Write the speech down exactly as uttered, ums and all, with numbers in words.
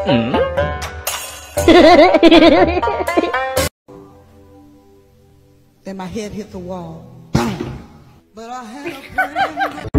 Hmm? Then my head hit the wall. Bang! But I had a plan.